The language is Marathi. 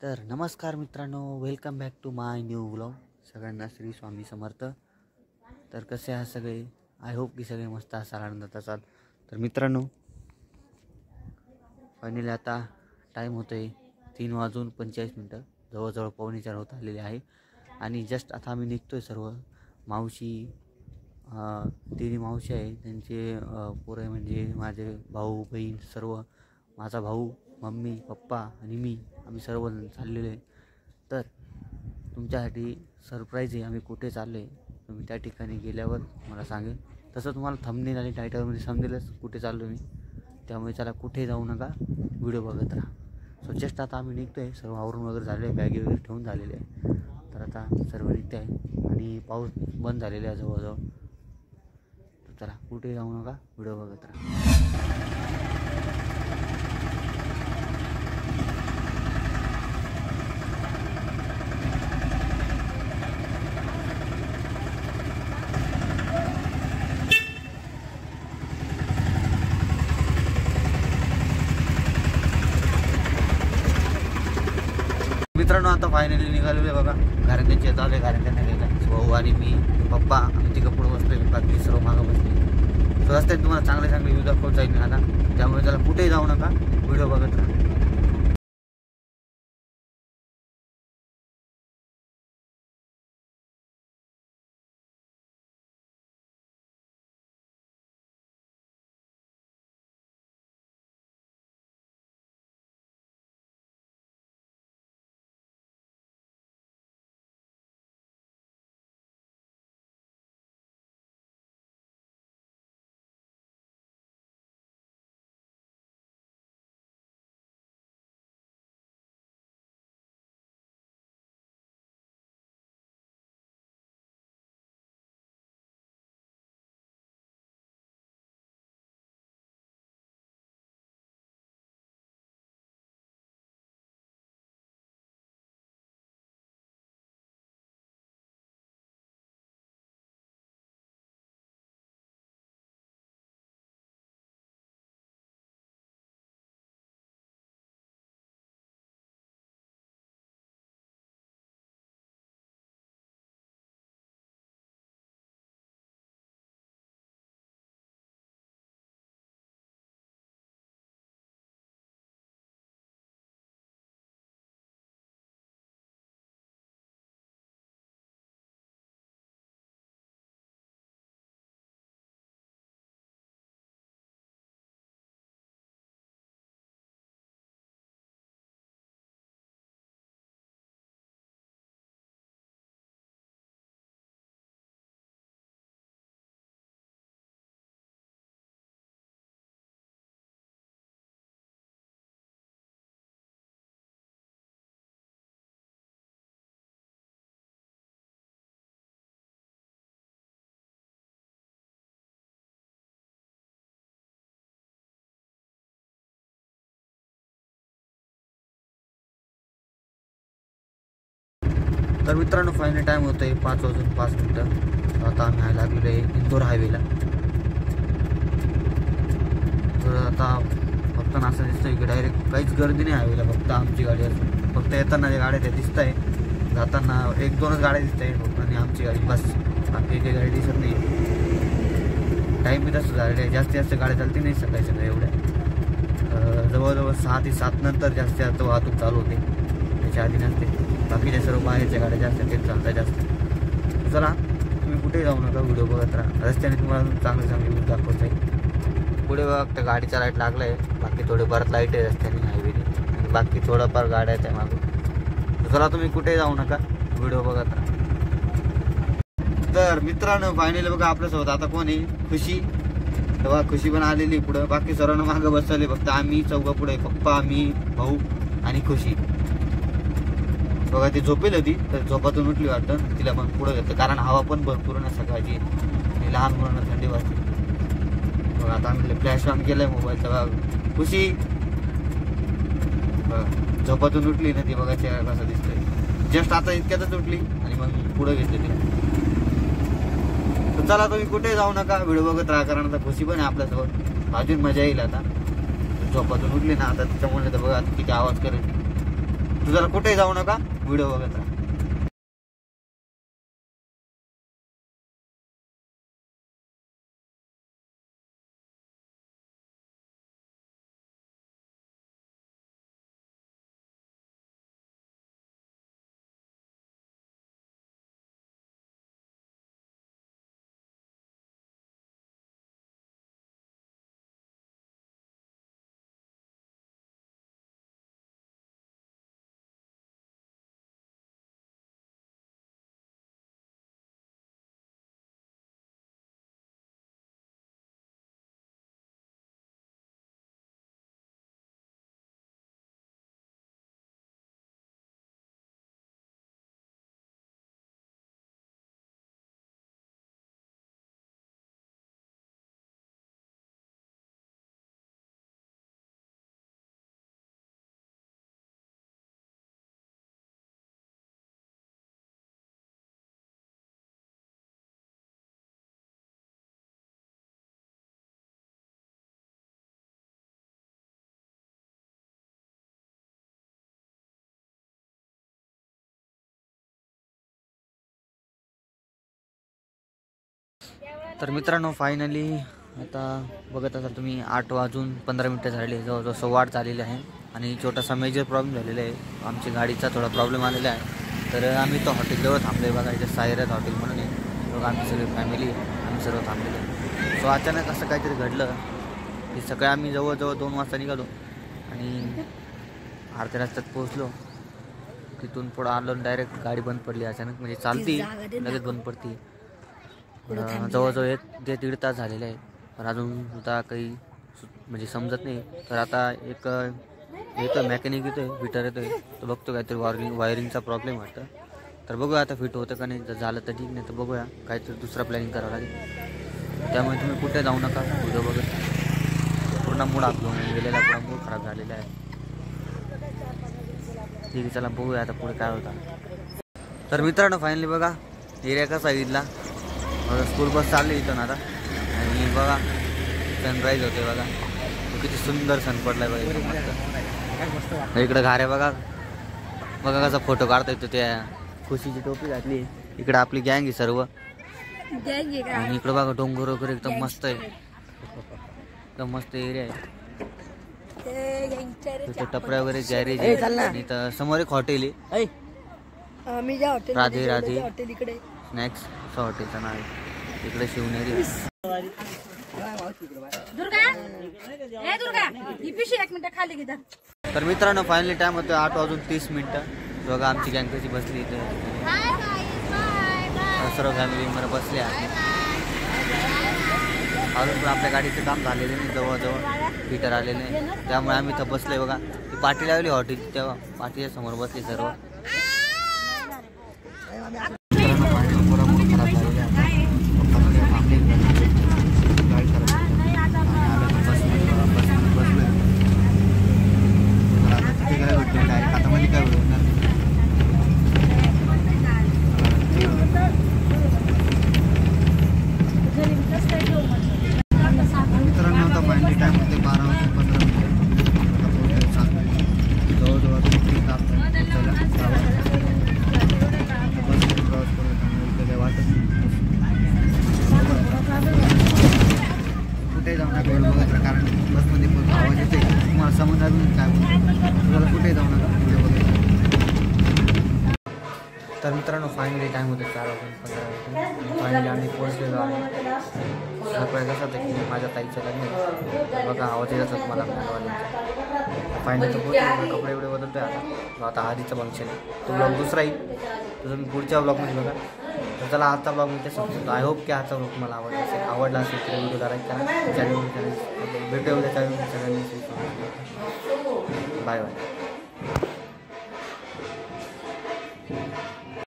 तर नमस्कार मित्रांनो, welcome back to my new vlog. सगळ्यांना श्री स्वामी समर्थ. तर कसे आहात सगळे? आय होप की सगळे मस्त असाल, आनंदात असाल. तर मित्रांनो, फायनली आता टाईम होतो आहे 3:45. जवळजवळ 3:45 होत आलेले आहे. आणि जस्ट आता आम्ही निघतो आहे. सर्व मावशी, तिन्ही मावशी आहे, त्यांचे पोरं म्हणजे माझे भाऊ बहीण सर्व, माझा भाऊ, मम्मी पप्पा आणि मी, आम्ही सर्वजण चाललेलो आहे. तर तुमच्यासाठी सरप्राईज आहे. आम्ही कुठे चाललो आहे तुम्ही त्या ठिकाणी गेल्यावर मला सांगेल. तसं तुम्हाला थंबनेल आणि टायटलमध्ये समजेलच कुठे चाललो मी. त्यामुळे चला, कुठे जाऊ नका, व्हिडिओ बघत राहा. सो जस्ट आता आम्ही निघतो आहे. सर्व आवरून वगैरे झाले आहे, बॅगी वगैरे ठेवून झालेले आहे. तर आता सर्व निघते आहे आणि पाऊस बंद झालेला आहे जवळजवळ. तर चला, कुठे जाऊ नका, व्हिडिओ बघत राहा. मित्रांनो, आता फायनली निघालेलो आहे बघा. घरांच्या येत आले, घरांच्या गेला भाऊ आणि मी, पप्पा, आम्ही तिकडं पुढं बसले, बाकी सर्व मागं बसले. सो रस्त्यात तुम्हाला चांगले चांगले व्ह्यू दाखवत जाईल मी आता. त्यामुळे त्याला कुठेही जाऊ नका, व्हिडिओ बघत राहा. तर मित्रांनो, फायनल टाईम होतं आहे 5:05. आता आम्ही लागलेलो आहे इंदोर हायवेला. तर आता फक्त असं दिसतंय की डायरेक्ट काहीच गर्दी नाही हायवेला, फक्त आमची गाडी असते. फक्त येताना ज्या गाड्या त्या दिसत आहे, जाताना 1-2च गाड्या दिसत आहे फक्त, आणि आमची गाडी बस, बाकी काही गाडी दिसत नाही. टाईम बी तसं झालेलं आहे, जास्तीत जास्त गाड्या चालती नाही सकाळी सकाळी एवढ्या. जवळजवळ 6 ते 7 नंतर जास्तीत जास्त वाहतूक चालू होते, त्याच्या आधी नसते. बाकीच्या सर्व बाहेरच्या गाड्या जास्त तेच चालतात जास्त. चला, तुम्ही कुठेही जाऊ नका, व्हिडिओ बघत राहा. रस्त्याने तुम्हाला चांगले चांगले व्ह्यू दाखवत आहे. पुढे बघा, त्या गाडीचा लाईट लागला आहे, बाकी थोडे परत लाईट आहे रस्त्याने हायवेने, आणि बाकी थोडंफार गाड्या आहेत मागून. चला, तुम्ही कुठेही जाऊ नका, व्हिडिओ बघत राहा. तर मित्रांनो, फायनली बघा आपल्यासोबत आता कोण आहे, खुशी. तेव्हा खुशी पण आलेली पुढं, बाकी सर्वांना मागं बसवले. फक्त आम्ही चौघं पुढे, पप्पा, मी, भाऊ आणि खुशी. बघा, ती झोपेल होती, तर झोपातून उठली वाटतं, तिला मग पुढं घेतलं, कारण हवा पण भरपूर ना सकाळची, आणि लहान मुलांना थंडी वाजते. बघा, आता आम्ही फ्लॅश ऑन केलाय मोबाईलचा. बघा खुशी, बघा झोपातून उठली ना ती, बघा चेहरा कसा दिसतोय. जस्ट आता इतक्यातच उठली आणि मग पुढं घेतली तिला. तर चला, तुम्ही कुठे जाऊ नका, व्हिडिओ बघत राहा, कारण आता खुशी पण आहे आपल्यासोबत, अजून मजा येईल. आता झोपातून उठली ना आता, त्याच्यामुळे तर बघा किती आवाज करेल. तू जरा कुठे जाऊ नका, व्हिडिओ बघत राहा. तर मित्रांनो फायनली आता बघत असाल तुम्ही 8 वाजून 15 मिनिटं झाले, जवळजवळ 8:15 झालेले आहे. आणि छोटासा मेजर प्रॉब्लेम झालेला आहे, आमची गाडीचा थोडा प्रॉब्लेम आलेला आहे. तर आम्ही तो हॉटेलजवळ थांबलो आहे बघा, इथे सायरथ हॉटेल म्हणून आहे बघा. आमची सगळी फॅमिली आम्ही सर्व थांबलेलो आहे. सो अचानक असं काहीतरी घडलं की सकाळी आम्ही जवळजवळ 2 वाजता निघालो आणि अर्ध्या रस्त्यात पोहोचलो. तिथून पुढं आलो, डायरेक्ट गाडी बंद पडली अचानक, म्हणजे चालती लगेच बंद पडती. जवळजवळ 1-1.5 तास झालेले आहे, पण अजून सुद्धा काही म्हणजे समजत नाही. तर आता एक येतो मेकॅनिक येतोय, फिटर येतोय, तर बघतो काहीतरी वायरिंगचा प्रॉब्लेम वाटतं. तर बघूया आता फिट होतं का नाही, जर झालं तर ठीक, नाही तर बघूया काहीतरी दुसरा प्लॅनिंग करावं लागेल. त्यामुळे तुम्ही कुठे जाऊ नका, व्हिडिओ बघत. पूर्ण मूड आपलं गेलेला, पूर्ण मूड खराब झालेला आहे. ठीक आहे, चला बघूया आता पुढे काय होतं. तर मित्रांनो फायनली बघा एरिया कसा बघितला. स्कूल बस चालली इथून आता, आणि बघा सनराईज होते बघा, किती सुंदर सन पडलाय बघा. इकडं घारे बघा बघा कसा फोटो काढता येतो. त्या खुशीची टोपी घातली, इकडं आपली गँग आहे सर्व, आणि इकडं बघा डोंगर वगैरे एकदम मस्त आहे, एकदम मस्त एरिया आहे. टपऱ्या वगैरे गॅरेज आहे, आणि तर समोर एक हॉटेल आहे, राधे राधे स्नॅक्स असं हॉटेलचं नाव आहे. इकडे शिवनेरी. तर मित्रांनो फायनली टाइम होतो 8 वाजून 30 मिनिटं. बघा आमची गँग कशी बसली इथे, सर्व फॅमिली मेंबर बसले आहे. अजून पण आपल्या गाडीचं काम झालेलं नाही, जवळजवळ फिटर आलेले नाही, त्यामुळे आम्ही इथं बसलोय बघा. ती पाठी लावली हॉटेल, तेव्हा पाठीच्या समोर बसली सर्व. कुठे जाऊ नका व्हिडिओ बघत राहा, कारण बसमध्ये आवाज येते, तुम्हाला समजणार नाही काय बोलतो. तुम्हाला कुठे जाऊ नका व्हिडिओ बघत. तर मित्रांनो फायनली टाईम होते 4 वाजून 15 मिनिटं. फायनली आम्ही पोहोचलेलो आहे. सकाळी कसं होतं की माझ्या ताईचं लग्न बघा, आवाज येत असतो मला आपल्याला. फायनली तर पोहोचलो, कपडे एवढे बदलतोय आता आधीचं फंक्शन आहे, तो ब्लॉग दुसरा येईल, तो तुम्ही पुढच्या ब्लॉगमध्ये बघा. तर चला आजचा ब्लॉग मी ते संपतो. आय होप की आजचा ब्लॉग तुम्हाला आवडला असेल तर व्हिडिओ लाईक करा, चॅनल भेटूया उद्या चॅनल. Bye bye.